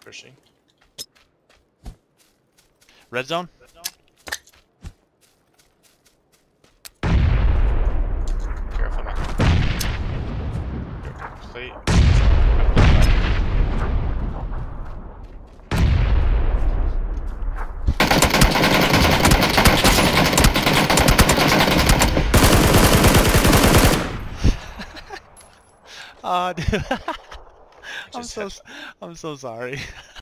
pushing. Red zone? Careful now. Play. Dude. Just I'm so sorry.